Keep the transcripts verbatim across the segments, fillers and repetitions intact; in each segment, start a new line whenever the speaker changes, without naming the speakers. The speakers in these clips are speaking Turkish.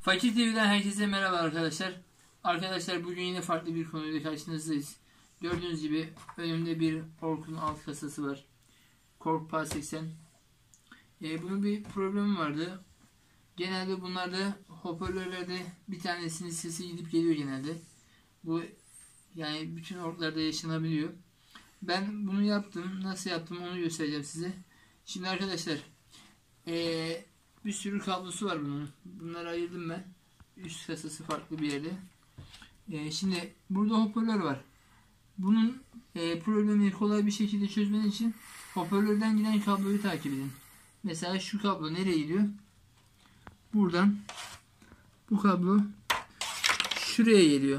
Fakir T V'den herkese merhaba arkadaşlar. Arkadaşlar bugün yine farklı bir konuyla karşınızdayız. Gördüğünüz gibi önümde bir Korg'un alt kasası var. Korg P A seksen. Ee, bunun bir problemi vardı. Genelde bunlarda hoparlörlerde bir tanesinin sesi gidip geliyor genelde. Bu yani bütün orklarda yaşanabiliyor. Ben bunu yaptım. Nasıl yaptım onu göstereceğim size. Şimdi arkadaşlar ee, bir sürü kablosu var bunun. Bunları ayırdım ben. Üst kasası farklı bir yerde. Ee, şimdi burada hoparlör var. Bunun e, problemini kolay bir şekilde çözmen için hoparlörden giden kabloyu takip edin. Mesela şu kablo nereye gidiyor? Buradan bu kablo şuraya geliyor.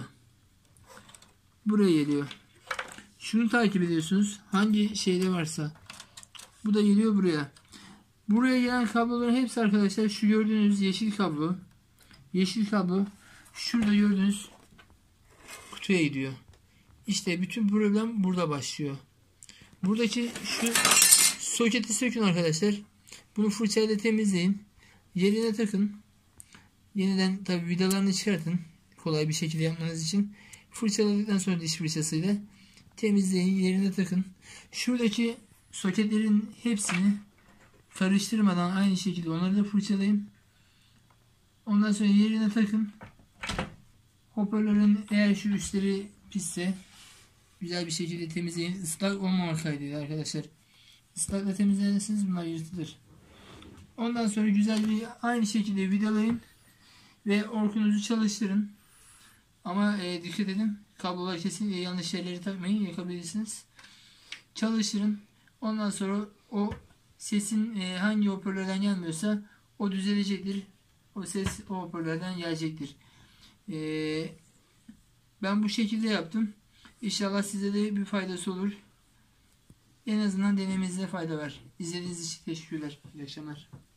Buraya geliyor. Şunu takip ediyorsunuz. Hangi şeyde varsa. Bu da geliyor buraya. Buraya gelen kabloların hepsi arkadaşlar şu gördüğünüz yeşil kablo. Yeşil kablo şurada gördüğünüz kutuya gidiyor. İşte bütün problem burada başlıyor. Buradaki şu soketi sökün arkadaşlar. Bunu fırçayla temizleyin. Yerine takın. Yeniden tabi vidalarını çıkartın. Kolay bir şekilde yapmanız için. Fırçaladıktan sonra diş fırçasıyla temizleyin. Yerine takın. Şuradaki soketlerin hepsini karıştırmadan aynı şekilde onları da fırçalayın. Ondan sonra yerine takın. Hoparlörün eğer şu üstleri pisse güzel bir şekilde temizleyin. Islak olmamak kaydıyla arkadaşlar. Islakla temizlerseniz bunlar yırtılır. Ondan sonra güzel bir aynı şekilde vidalayın ve orkunuzu çalıştırın. Ama e, dikkat edin. Kablolar kesinlikle yanlış yerleri takmayın. Yakabilirsiniz. Çalıştırın. Ondan sonra o sesin e, hangi hoparlörden gelmiyorsa o düzelecektir. O ses o hoparlörden gelecektir. Ee, ben bu şekilde yaptım. İnşallah size de bir faydası olur. En azından denemenizde fayda var. İzlediğiniz için teşekkürler. İyi akşamlar.